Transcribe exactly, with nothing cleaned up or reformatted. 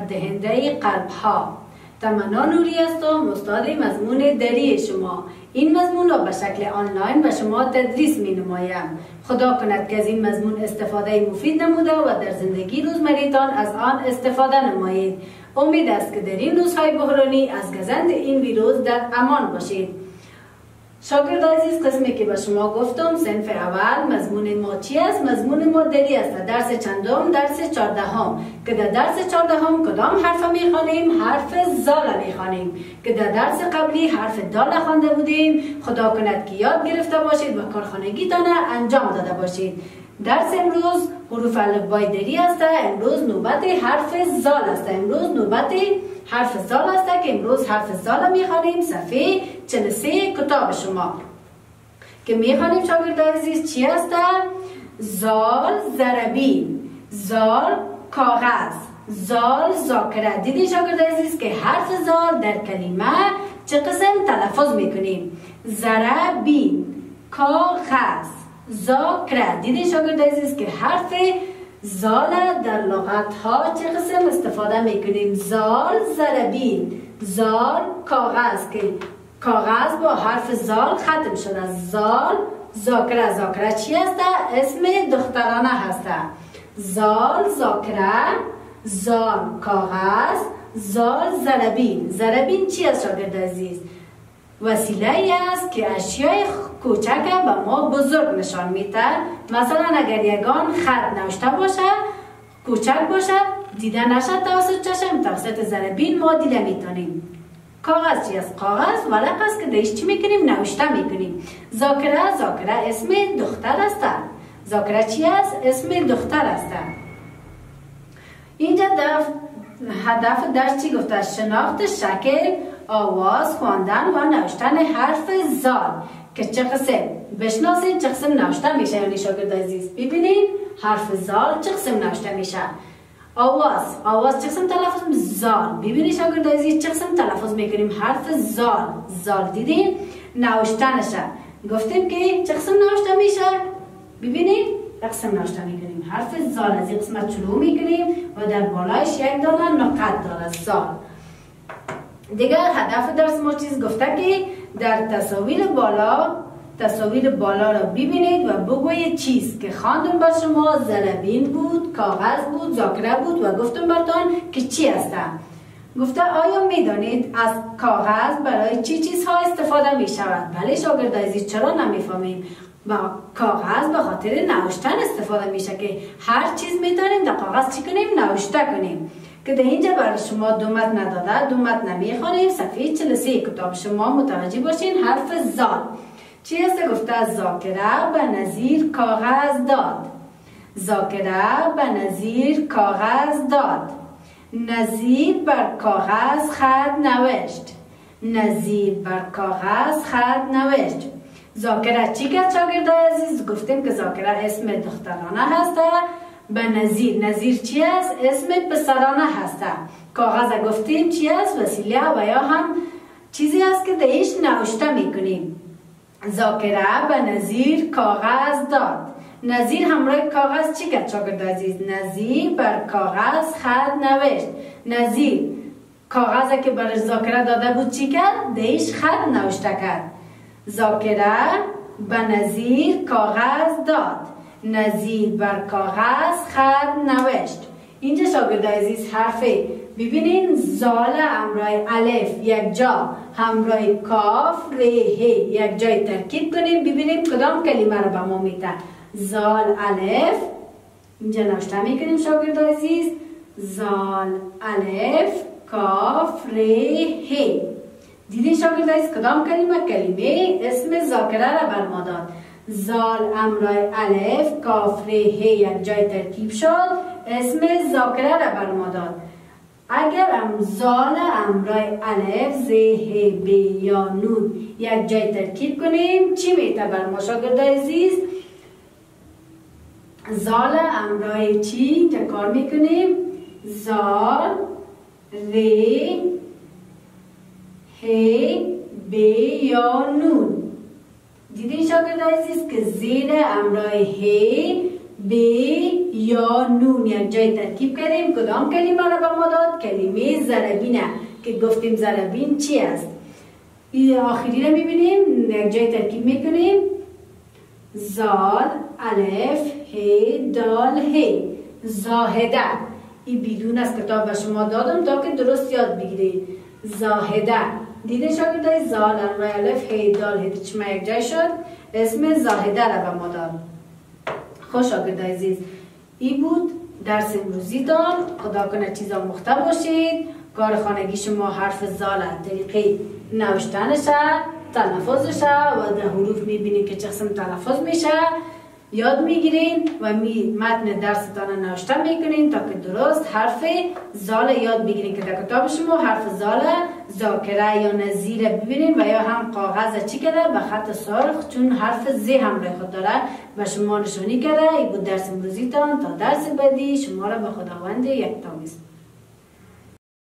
قوت دهنده قلب ها. تمنا نوری هستم، استاد مضمون دری شما. این مضمون را به شکل آنلاین به شما تدریس می نمایم. خدا کند که از این مضمون استفاده مفید نموده و در زندگی روزمریتان از آن استفاده نمایید. امید است که در این روزهای بحرانی از گزند این ویروس در امان باشید. شاگرد عزیز، قسمی که به شما گفتم صنف اول مضمون ما چی است؟ مضمون ما دری است. درس چندم؟ درس چهاردهم. که در درس چهاردهم کدام حرف میخوانیم؟ حرف زال میخوانیم. که در درس قبلی حرف دال خوانده بودیم. خدا کند که یاد گرفته باشید و کارخانگیتان انجام داده باشید. درس امروز حروف الفبای دری است. امروز نوبت حرف زال است. امروز نوبت حرف زال است که امروز حرف زال میخوانیم. صفحه چهل و سه کتاب شما که میخوانیم شاگرد عزیز چی است؟ زال ضربی، زال کاغذ، زال ذاکره. دیدی شاگرد عزیز که حرف زال در کلمه چه قسم تلفظ میکنیم؟ ضربی، کاغذ، ذاکره. دیدی شاگرد عزیز که حرف زال در لغت ها چه قسم استفاده میکنیم؟ زال ضربی، زال کاغذ که کاغذ با حرف زال ختم شده. زال ذاکره. ذاکره چی است؟ اسم دخترانه هست. زال ذاکره، زال کاغذ، زال ضربین. ضربین چی است شاگرد عزیز؟ وسیله ای است که اشیای کوچک به ما بزرگ نشان میده. مثلا اگر یگان خط نوشته باشه، کوچک باشه، دیده نشد توسط چشم، توسط ضربین ما دیده میتونیم. کاغذ چی است؟ کاغذ ورق است که دیش چی میکنیم؟ نوشته میکنیم. ذاکره، ذاکره اسم دختر است. ذاکره چی است؟ اسم دختر است. اینجا هدف درس چی گفته؟ شناخت شکل، آواز، خواندن و نوشتن حرف زال که چه قسم بشناسید چه قسم نوشته میشه. یعنی شاگرد عزیز ببینید حرف زال چه قسم نوشته میشه. آواز، آواز چه قسم تلفظ میشه؟ زال. ببینید شاگرد عزیز چه قسم تلفظ میکنیم؟ حرف زال، زال. دیدین نوشتنشه گفتیم که چه قسم نوشته میشه. ببینید قسم نوشته میکنیم. حرف زال از این قسمت شروع میکنیم و در بالایش یک دانه نقط داره. زال. دیگر هدف درس ما چیز گفته که در تصاویر بالا تصاویر بالا را ببینید و بگویید چیز که خواندم بر شما ضربین بود، کاغذ بود، ذاکره بود و گفتم برتان که چی هستند. گفته آیا میدانید از کاغذ برای چی چیزها استفاده می شود؟ بله شاگرد عزیز، چرا نمیفهمیم؟ با کاغذ به خاطر نوشتن استفاده میشه که هر چیز میتونیم در کاغذ چی کنیم؟ نوشته کنیم. که در اینجا برای شما دو متن نداده، دو متن نمیخوانیم. صفحه چهل و سه کتاب شما متوجه باشین. حرف زال چی است؟ گفته ذاکره به نظیر کاغذ داد. ذاکره به نظیر کاغذ داد. نظیر بر کاغذ خط نوشت. نظیر بر کاغذ خط نوشت. ذاکره چی کرد شاگرد عزیز؟ گفتیم که ذاکره اسم دخترانه هست. به نظیر، نظیر چی است؟ اسم پسرانه هست. کاغذ گفتیم چی است؟ وسیله و یا هم چیزی است که دیش نوشته میکنیم. ذاکره به نظیر کاغذ داد. نظیر همراه کاغذ چی کرد شاگرد عزیز؟ نظیر بر کاغذ خط نوشت. نظیر کاغذ که بر ذاکره داده بود چی کرد؟ دیش خط نوشته کرد. ذاکره به نظیر کاغذ داد. نظیر بر کاغذ خط نوشت. اینجا شاگرد عزیز حرفه ببینین زال همراه الف یک جا، همراه کاف ر ه یک جای ترکیب کنیم. ببینیم کدام کلمه رو به ما میده. زال الف اینجا نوشته میکنیم شاگرد عزیز. زال الف کاف ر ه. دیدین شاگرد عزیز کدام کلمه؟ کلمه اسم ذاکره را بر ما داد. زال همراه الف کاف ر ه یک جای ترکیب شد، اسم ذاکره را بر ما داد. اگر هم زال همراه الف ز ه ب یا نون یک جای ترکیب کنیم چی میته بر ما شاگرد عزیز؟ زال همراه چی چه کار میکنیم؟ زال ر ه ب یا نون. دیدین شاگرد عزیز که زیر همراه ه ب یا نون یک جای ترکیب کردیم. کدام کلمه را به ما داد؟ کلمه ضربینه که گفتیم ضربین چی است. این آخری را میبینیم یک جای ترکیب میکنیم. زال الف ه دال ه زاهده. این بدون از کتاب به شما دادم تا که درست یاد بگیرید. زاهده دیده شاگردای زال الف ه دال ه چما یک جای شد، اسم زاهده را به ما داد. خوش شاگردای عزیز، این بود درس امروزیتان. خدا کنه چیزا مخته باشید. کار خانگی شما حرف زال طریقه نوشتنشه، تلفظشه و در حروف میبینید که چه قسم تلفظ میشه یاد میگیرین و می متن درستان نوشته میکنین تا که درست حرف زال یاد بگیرین که در کتاب شما حرف زال ذاکره یا نظیر ببینین و یا هم کاغذ چی کرده به خط سرخ چون حرف ز همراه خود داره و شما نشانی کرده. این بود درس امروزیتان. تا درس بعدی شما را به خداوند یکتا میسپارم.